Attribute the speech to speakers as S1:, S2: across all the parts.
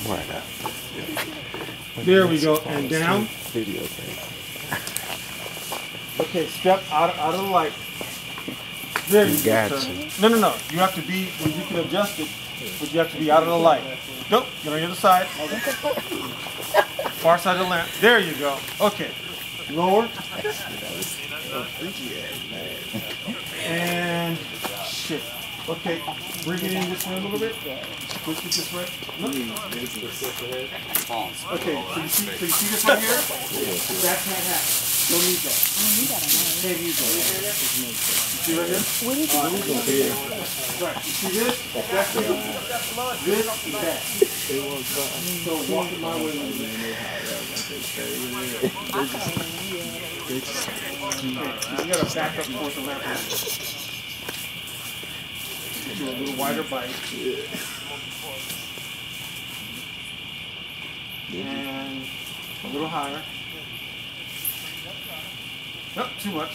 S1: Why not?
S2: There we go, and down.
S1: Video thing.
S2: Okay, step out of the light. There you go, sir. No. You have to be, well, you can adjust it, but you have to be out of the light. Nope, get on the other side. Far side of the lamp. There you go. Okay. Lower. And shit. Okay, bring it in this way a little bit. Push it this way. Look. Okay, so you see this right here? That can't happen. Don't need that. Can't use that. See right here?
S3: What is it?
S2: Right. You see this? That's it. This and that. So walk it my way. You gotta back up towards the lamp. Get you a little wider bite. And a little higher. Not too much.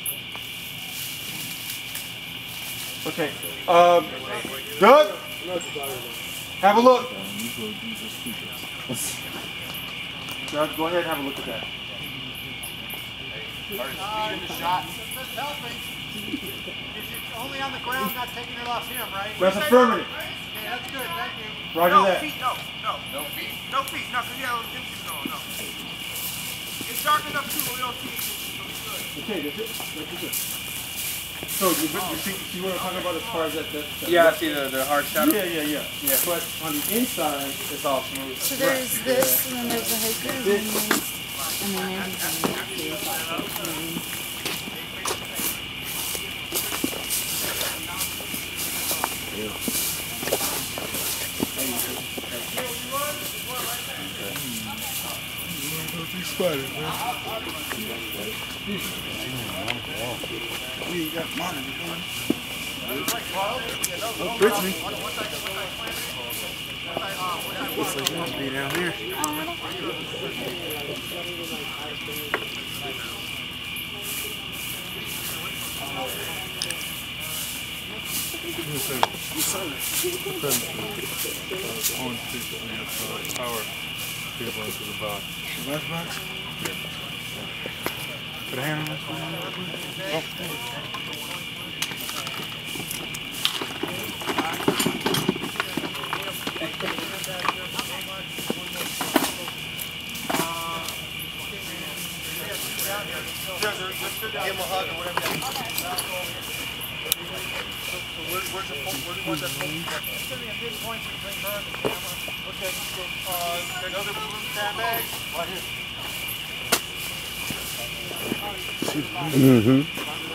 S2: Okay. Doug? Have a look. Doug, go ahead and have a look at that.
S4: Speed in the shot. Only on the ground, not taking it off him, right?
S2: That's affirmative.
S4: Okay, that's good, thank you.
S2: Roger
S4: no
S2: that.
S4: Feet, no feet. No feet, no, because yeah, no. It's dark enough too, but we don't see anything, so it's good.
S2: Okay, that's it. That's it. So you see what I'm talking about as far as that
S5: yeah, I see the hard shadow.
S2: Yeah. But on the inside, it's all smooth.
S3: So there's this, and then there's the hiker, and then there's
S1: Spider, man.
S4: You got monitor,
S1: Oh, Brittany. Looks like you must be down here. Orange people in the power people into the box. The last box? Yeah. Put a hand on this one. Oh.
S4: Give him a hug or whatever. So where's the one that's holding that? It's going to be a good point between her and the camera. Okay, so another blue sandbag right here.
S1: Mm-hmm.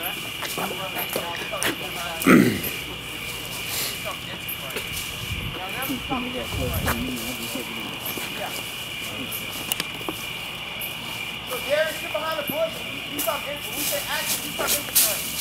S4: So Gary, sit behind the bush. You talk in. We say action. You talk in.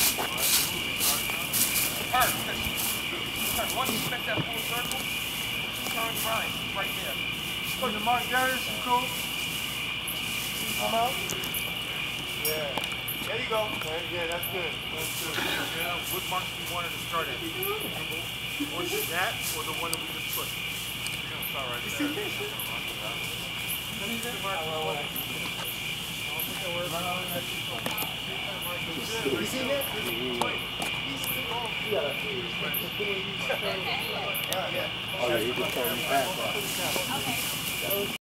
S4: Once you make that full circle, turn right there. So the mark Darius, cool. Come out. Yeah. There you go. Yeah, that's good. That's good. Yeah. What marks do you want to start at? Or is that, or the one that we just put? You're gonna start right there. You see that? Yeah.
S1: Oh, yeah, he just told me back.